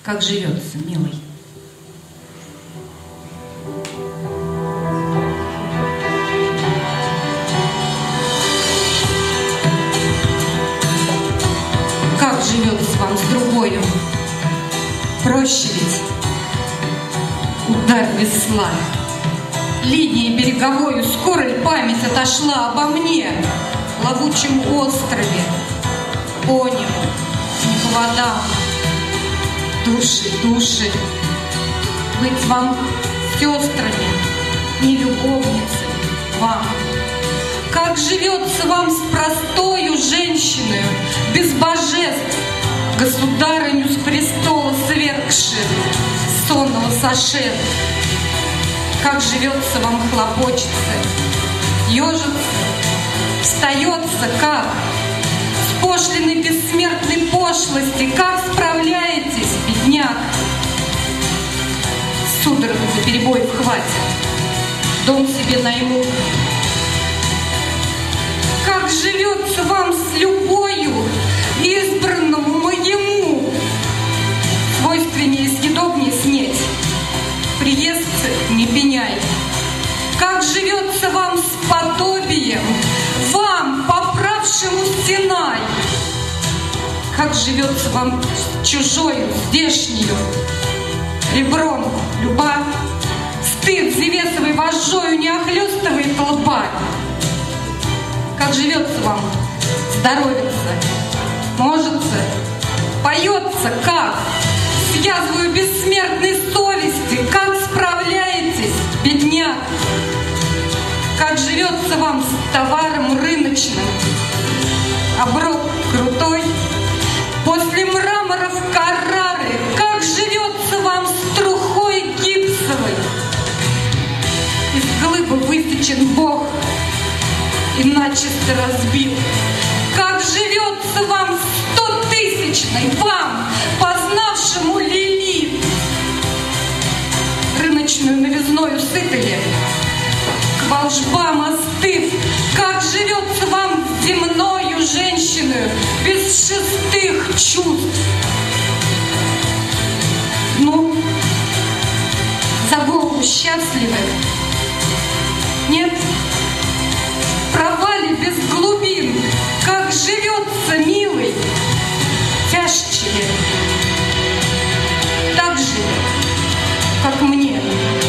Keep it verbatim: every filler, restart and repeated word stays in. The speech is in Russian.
Как живется, милый? Как живется вам с другою? Проще ведь удар весла. Линией береговою скоро ли память отошла обо мне, плавучем острове, по небу, не по водам, души, души, быть вам сестрами, не любовницами, вам. Как живется вам с простою женщиной, без божеств, государыню с престола свергши, сонного сошед? Как живется вам хлопочется, ежится, встается, как с пошлиной бессмертной пошлости, как справляетесь, бедняк? Судорога за перебоев хватит, дом себе найму. Как живется вам с любою, избранному моему, свойственнее и съедобнее снеть, приездцы не пеняй. Как живется вам с подобием, вам, поправшему стенай? Как живется вам с чужою, здешнею, ребром люба? Стыд зевесовой вожжою не охлёстывает лба. Как живется вам, здоровится, можется, поется, как с язвою бессмертной совести, как справляетесь, бедняк? Как живется вам с товаром рыночным, оброк крутой, после мраморов Каррары? Как живется вам с трухой гипсовой? Из глыбы высечен Бог и начисто разбил. Как живется вам стотысячной, вам, познавшему Лилит? Рыночную новизною сыты ли, к волжбам остыв? Как живется вам земною женщиною, без шестых чувств? Ну, за голову счастливы? Нет? Провали без глубин, как живется, милый, тяжче ли? Так же, как мне.